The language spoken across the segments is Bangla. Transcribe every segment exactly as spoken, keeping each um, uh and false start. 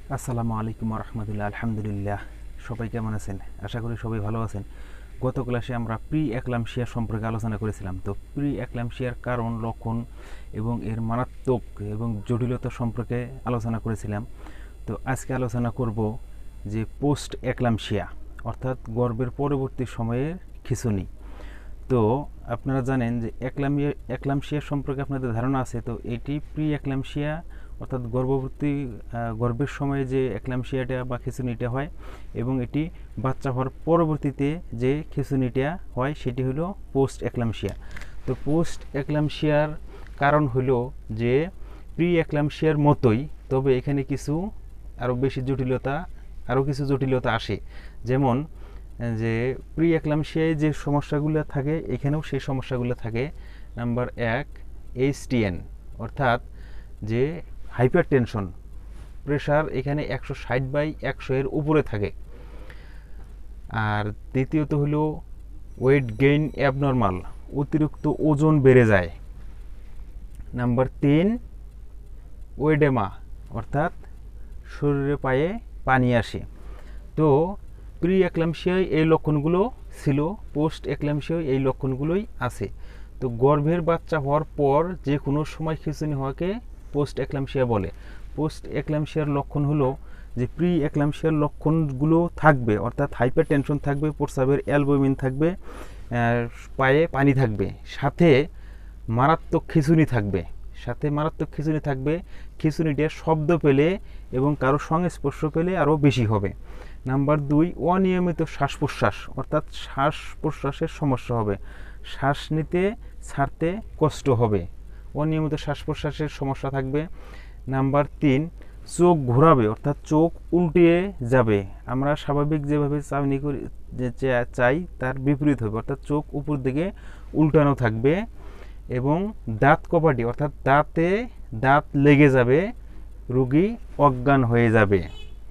আসসালামু আলাইকুম রহমতুল্লাহ। আলহামদুলিল্লাহ, সবাই কেমন আছেন? আশা করি সবাই ভালো আছেন। গত ক্লাসে আমরা প্রি একলামশিয়া সম্পর্কে আলোচনা করেছিলাম। তো প্রি একলামশিয়ার কারণ, লক্ষণ এবং এর মারাত্মক এবং জটিলতা সম্পর্কে আলোচনা করেছিলাম। তো আজকে আলোচনা করব যে পোস্ট একলামশিয়া, অর্থাৎ গর্ভের পরবর্তী সময়ের খিঁচুনি। তো আপনারা জানেন যে একলামিয়া একলামশিয়া সম্পর্কে আপনাদের ধারণা আছে। তো এটি প্রি একলামশিয়া, অর্থাৎ গর্ভবতী গর্ভের সময়ে যে একলামশিয়াটা বা খিঁচুনিটা হয়, এবং এটি বাচ্চা হওয়ার পরবর্তীতে যে খিঁচুনিটা হয় সেটি হলো পোস্ট একলামশিয়া। তো পোস্ট একলামশিয়ার কারণ হলো যে প্রি একলামশিয়ার মতোই, তবে এখানে কিছু আরও বেশি জটিলতা আরও কিছু জটিলতা আসে। যেমন যে প্রি একলামশিয়ায় যে সমস্যাগুলো থাকে এখানেও সেই সমস্যাগুলো থাকে। নাম্বার এক, এইচটিএন, অর্থাৎ যে হাইপার টেনশন, প্রেশার এখানে একশো ষাট বাই একশো এর উপরে থাকে। আর দ্বিতীয়ত হলো ওয়েট গেইন অ্যাবনর্মাল, অতিরিক্ত ওজন বেড়ে যায়। নাম্বার তিন, ওয়েডেমা, অর্থাৎ শরীরে পায়ে পানি আসে। তো প্রি একলামশিয়ায় এই লক্ষণগুলো ছিল, পোস্ট একলামশিয়ায় এই লক্ষণগুলোই আছে। তো গর্ভের বাচ্চা হওয়ার পর যে কোনো সময় খিঁচুনি হওয়াকে পোস্ট একলামশিয়া বলে। পোস্ট একলামশিয়ার লক্ষণ হলো যে প্রি একলামশিয়ার লক্ষণগুলো থাকবে, অর্থাৎ হাইপার টেনশন থাকবে, প্রস্রাবের অ্যালবুমিন থাকবে, পায়ে পানি থাকবে, সাথে মারাত্মক খিঁচুনি থাকবে সাথে মারাত্মক খিঁচুনি থাকবে খিঁচুনিটা শব্দ পেলে এবং কারো সংস্পর্শ পেলে আরও বেশি হবে। নাম্বার দুই, অনিয়মিত শ্বাস প্রশ্বাস, অর্থাৎ শ্বাস প্রশ্বাসের সমস্যা হবে, শ্বাস নিতে ছাড়তে কষ্ট হবে, অনিয়মিত শ্বাস প্রশ্বাসের সমস্যা থাকবে। নাম্বার তিন, চোখ ঘোরাবে, অর্থাৎ চোখ উল্টিয়ে যাবে। আমরা স্বাভাবিক যেভাবে চাউনি করি, যে চাই তার বিপরীত হবে, অর্থাৎ চোখ উপর দিকে উল্টানো থাকবে। এবং দাঁত কপাটি, অর্থাৎ দাঁতে দাঁত লেগে যাবে, রোগী অজ্ঞান হয়ে যাবে।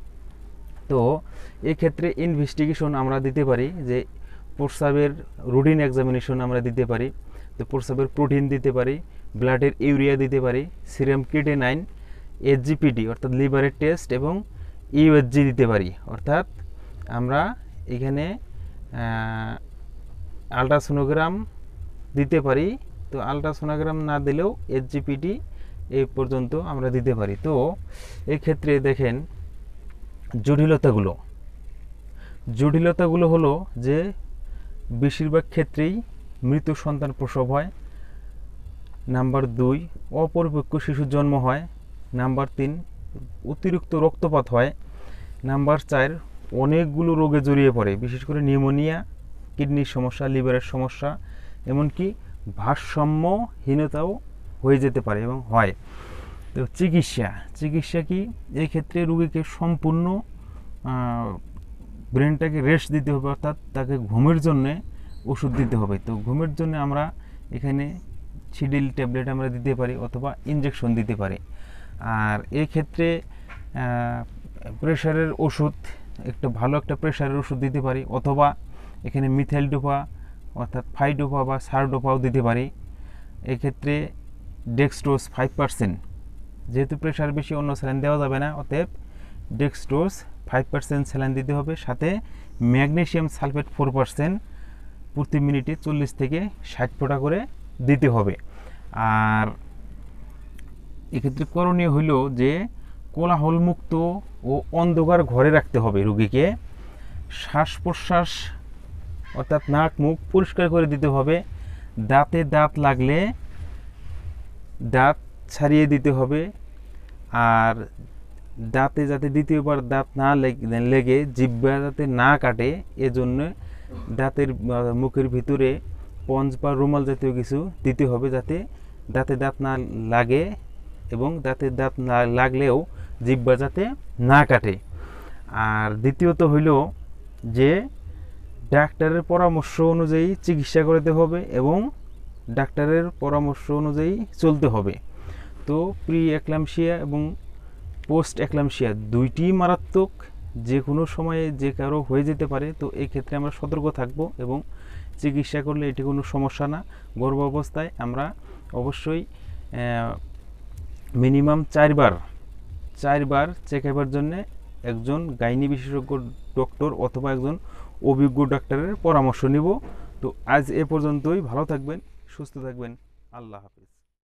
তো এক্ষেত্রে ইনভেস্টিগেশন আমরা দিতে পারি, যে প্রস্রাবের রুটিন এক্সামিনেশন আমরা দিতে পারি। তো প্রস্রাবের প্রোটিন দিতে পারি, ব্লাডের ইউরিয়া দিতে পারি, সিরাম ক্রিয়েটিনাইন, এইচজিপিটি অর্থাৎ লিভারের টেস্ট, এবং ইউএসজি দিতে পারি। অর্থাৎ আমরা এখানে আলট্রাসোনোগ্রাম দিতে পারি। তো আলট্রাসোনোগ্রাম না দিলেও এইচজিপিটি এই পর্যন্ত আমরা দিতে পারি। তো এক্ষেত্রে দেখেন জটিলতাগুলো জটিলতাগুলো হলো যে বেশিরভাগ ক্ষেত্রেই মৃত সন্তান প্রসব হয়। নাম্বার দুই, অপরিপক্ক শিশুর জন্ম হয়। নাম্বার তিন, অতিরিক্ত রক্তপাত হয়। নাম্বার চার, অনেকগুলো রোগে জড়িয়ে পড়ে, বিশেষ করে নিউমোনিয়া, কিডনির সমস্যা, লিভারের সমস্যা, এমনকি ভারসাম্যহীনতাও হয়ে যেতে পারে এবং হয়। তো চিকিৎসা চিকিৎসা কি, এই ক্ষেত্রে রোগীকে সম্পূর্ণ ব্রেনটাকে রেস্ট দিতে হবে, অর্থাৎ তাকে ঘুমের জন্যে ওষুধ দিতে হবে। তো ঘুমের জন্য আমরা এখানে সিডিল ট্যাবলেট আমরা দিতে পারি, অথবা ইনজেকশন দিতে পারি। আর এই ক্ষেত্রে প্রেশারের ওষুধ, একটা ভালো একটা প্রেশারের ওষুধ দিতে পারি, অথবা এখানে মিথাইল ডোপা অর্থাৎ ফাইডোপা বা সারডোপাও দিতে পারি। এক্ষেত্রে ডেক্সট্রোজ ফাইভ পার্সেন্ট, যেহেতু প্রেশার বেশি অন্য স্যালাইন দেওয়া যাবে না, অতএব ডেক্সট্রোজ ফাইভ পার্সেন্ট স্যালাইন দিতে হবে। সাথে ম্যাগনেসিয়াম সালফেট ফোর পার্সেন্ট প্রতি মিনিটে চল্লিশ থেকে ষাট ফোঁটা করে দিতে হবে। আর এক্ষেত্রে করণীয় হইল যে কোলাহলমুক্ত ও অন্ধকার ঘরে রাখতে হবে রোগীকে। শ্বাস প্রশ্বাস অর্থাৎ নাক মুখ পরিষ্কার করে দিতে হবে। দাঁতে দাঁত লাগলে দাঁত ছাড়িয়ে দিতে হবে। আর দাঁতে যাতে দ্বিতীয়বার দাঁত না লেগে জিহ্বা যাতে না কাটে, এজন্য দাঁতের মুখের ভিতরে পঞ্জ বা রুমাল জাতীয় কিছু দিতে হবে, যাতে দাঁতে দাঁত না লাগে এবং দাঁতে দাঁত না লাগলেও জিহ্বা যাতে না কাটে। আর দ্বিতীয়ত হইল যে ডাক্তারের পরামর্শ অনুযায়ী চিকিৎসা করতে হবে এবং ডাক্তারের পরামর্শ অনুযায়ী চলতে হবে। তো প্রি একলামশিয়া এবং পোস্ট একলামশিয়া দুইটি মারাত্মক, যে কোনো সময়ে যে কারো হয়ে যেতে পারে। তো এই ক্ষেত্রে আমরা সতর্ক থাকব এবং চিকিৎসা করলে এটি কোনো সমস্যা না। গর্ভ অবস্থায় আমরা অবশ্যই মিনিমাম চারবার চারবার চেক আপের জন্য একজন গাইনি বিশেষজ্ঞ ডক্টর অথবা একজন অভিজ্ঞ ডাক্তারের পরামর্শ নিব। তো আজ এ পর্যন্তই। ভালো থাকবেন, সুস্থ থাকবেন। আল্লাহ হাফিজ।